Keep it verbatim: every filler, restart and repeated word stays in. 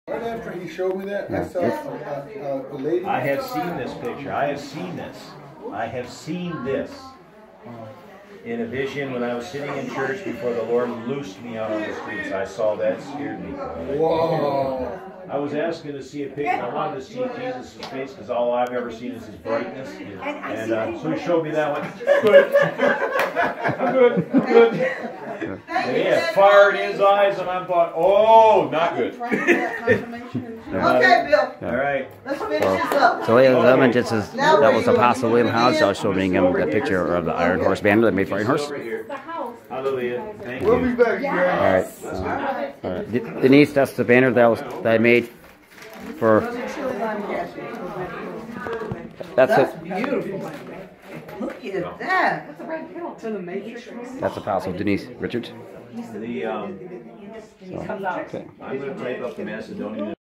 Right after he showed me that, I saw a, a, a lady. I have seen this picture. I have seen this. I have seen this in a vision when I was sitting in church before the Lord loosed me out on the streets. I saw that, scared me. Whoa. I was asking to see a picture. I wanted to see Jesus' face because all I've ever seen is his brightness. And uh, so he showed me that one. Good. I'm good. I'm good. And he had fire in his eyes, and I thought, oh, not good. Okay, Bill. All right. Let's finish this up. So ladies and gentlemen, just as that was Apostle William House, I was showing him the picture of the Iron Horse banner that made for Iron Horse. Hallelujah. Thank We'll you. be back, guys. All right. Uh, all right. De- Denise, that's the banner that was that I made for. That's That's it. beautiful. Look at that. That's Apostle Denise Richards. The, um, So, okay. I'm going to type up the Macedonian.